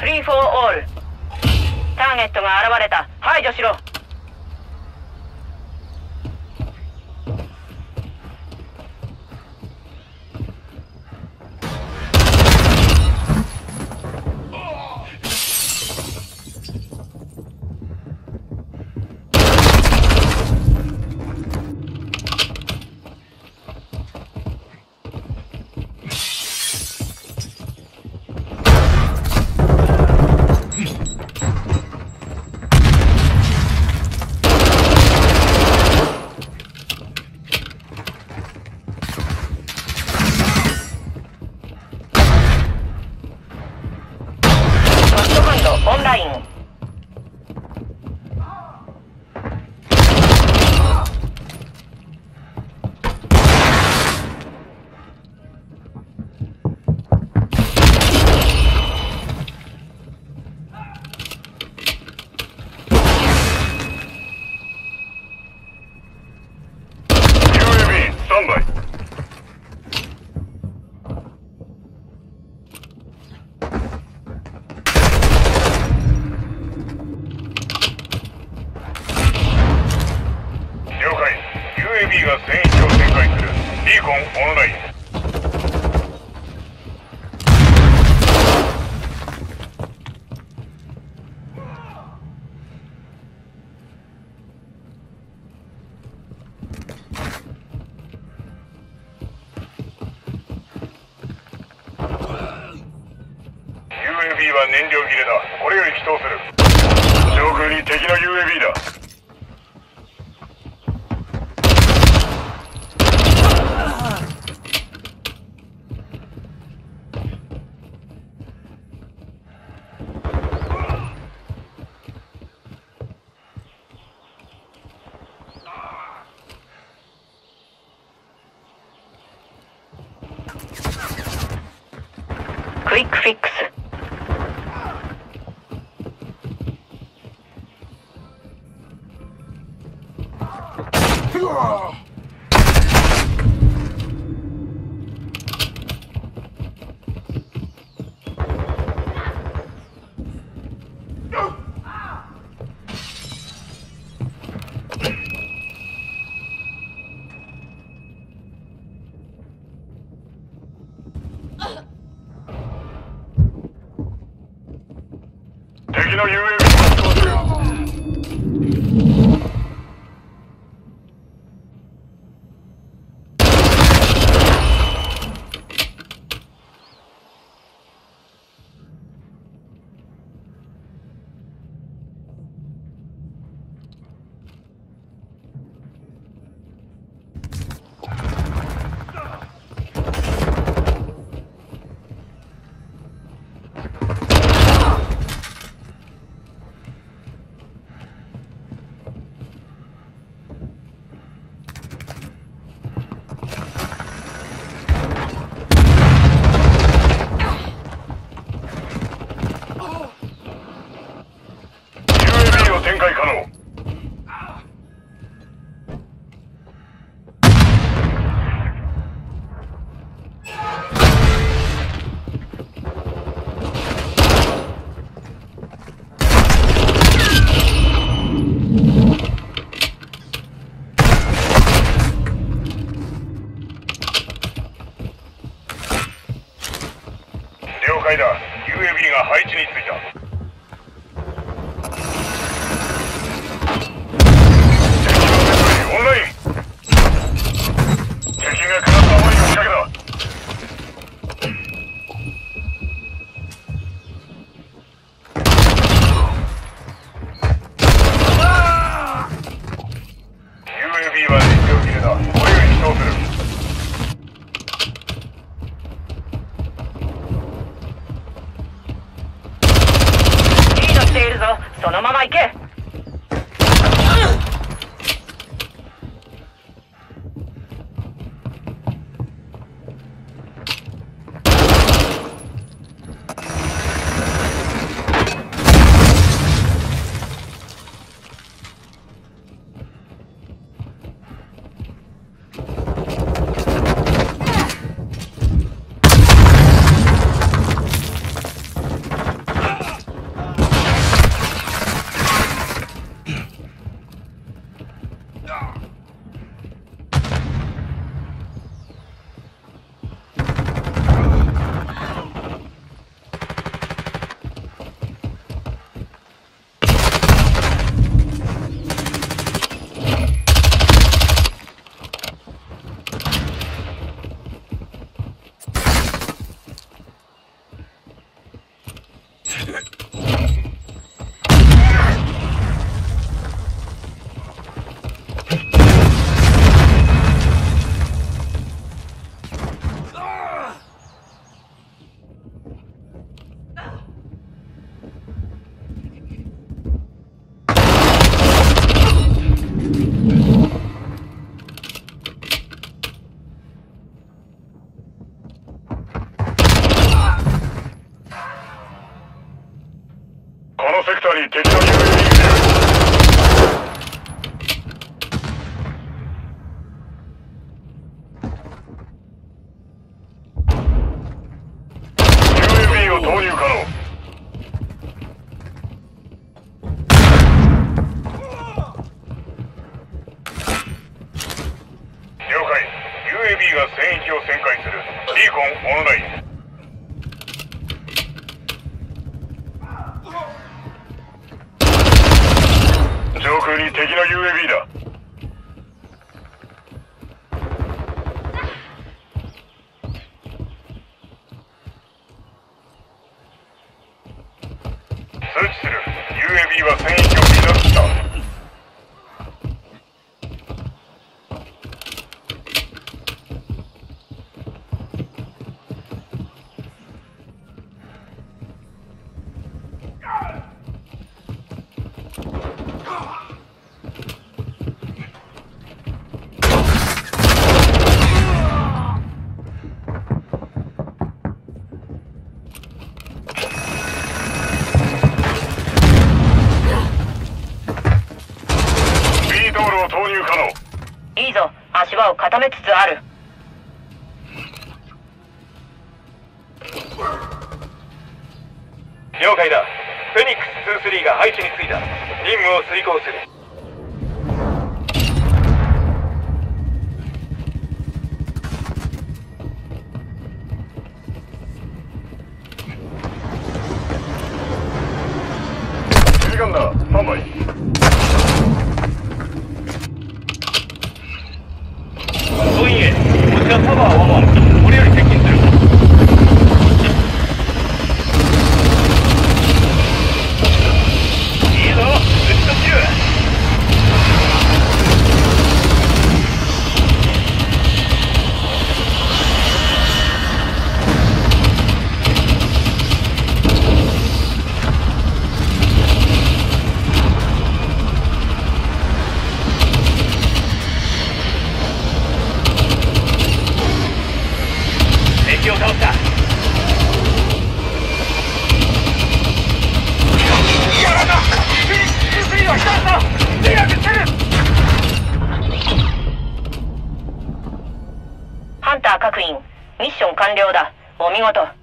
フリーフォーオール。ターゲットが現れた。排除しろ。オンライン。 UAV スタンバイ。UAV が戦域を展開する。ビーコンオンライン。UAV は燃料切れだ。これより起動する。上空に敵の UAV だ。 クイックフィックス。敵の UAV 発動する。展開可能。了解だ。UAV が配置についた。オンライン。敵がクラスターマインを仕掛けた。UAV は燃料切れだ。これより起動する。 リードしているぞ。そのまま行け。 このセクターに敵の UAV がいる。UAV を投入可能。了解。UAV が戦域を旋回する。リーコンオンライン。上空に敵の UAV だ。通知する。UAV は戦域を離脱した。BTOLを投入可能。 いいぞ、足場を固めつつある。 了解だ。フェニックス2-3が配置についた。任務を遂行する。 ヘリガンだ。スタンバイ。 総員へ、こちらタワー1-1。これより接近する。いいぞ、撃ちとしる。敵を倒した。やらだ。フェニックス2-3は来たぞ。手がけてる。 ハンター各員、ミッション完了だ。お見事。